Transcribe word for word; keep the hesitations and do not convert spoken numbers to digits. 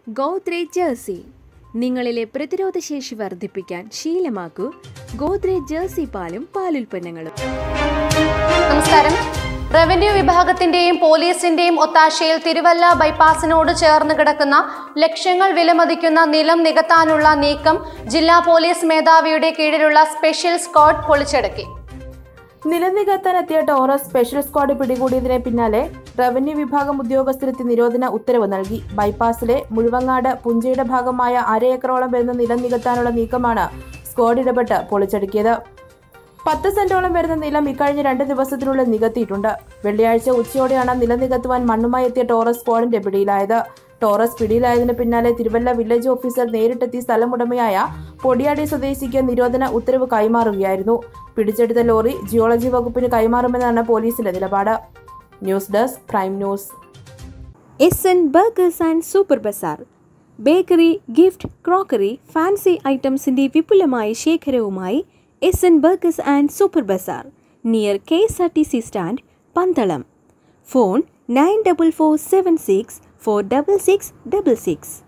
Godrej jersey നിങ്ങളിലെ പ്രതിരോധശേഷി വർദ്ധിപ്പിക്കാൻ ശീലമാക്കൂ ഗോദ്രേജ് ജേഴ്സി പാലും പാലുൽപ്പന്നങ്ങളും. നമസ്കാരം. റവന്യൂ വിഭാഗത്തിന്റെയും പോലീസിന്റെയും ഒത്താശയിൽ തിരുവല്ല ബൈപ്പാസിനോട് ചേർന്ന് കിടക്കുന്ന ലക്ഷങ്ങൾ വിലമതിക്കുന്ന നിലം നികത്താനുള്ള നീക്കം ജില്ലാ പോലീസ് മേധാവിയുടെ കീഴിലുള്ള സ്പെഷ്യൽ സ്ക്വാഡ് പൊളിച്ചടക്കി. നിലം നികത്താനെത്തിയ ടോറസ് സ്പെഷ്യൽ സ്ക്വാഡ് പിടികൂടിയതിന് പിന്നാലെ റവന്യൂ വിഭാഗം ഉദ്യോഗസ്ഥരെത്തി നിരോധന ഉത്തരവ് നൽകി. ബൈപ്പാസിലെ മുഴുവങ്ങാട് പുഞ്ചയുടെ ഭാഗമായ അര ഏക്കറോളം വരുന്ന നിലം നികത്താനുള്ള നീക്കമാണ് സ്ക്വാഡ് ഇടപെട്ട് പൊളിച്ചടുക്കിയത്. പത്ത് സെന്റോളം വരുന്ന നിലം ഇക്കഴിഞ്ഞ രണ്ട് ദിവസത്തിനുള്ളിൽ നികത്തിയിട്ടുണ്ട്. വെള്ളിയാഴ്ച ഉച്ചയോടെയാണ് നിലം നികത്തുവാൻ മണ്ണുമായി എത്തിയ ടോറസ് സ്ക്വാഡിന്റെ പിടിയിലായത്. ടോറസ് പിടിയിലായതിനു പിന്നാലെ തിരുവല്ല വില്ലേജ് ഓഫീസർ നേരിട്ടെത്തി സ്ഥലമുടമയായ പൊടിയാടി സ്വദേശിക്ക് നിരോധന ഉത്തരവ് കൈമാറുകയായിരുന്നു. പിടിച്ചെടുത്ത ലോറി ജിയോളജി വകുപ്പിന് കൈമാറുമെന്നാണ് പോലീസിന്റെ നിലപാട്. News desk prime news. S N burgers and super bazaar bakery, gift, crockery, fancy ഐറ്റംസിന്റെ വിപുലമായ ശേഖരവുമായി S N burgers and super bazaar near K S R T C stand, Pandalam. Phone nine double four seven six four double six double six.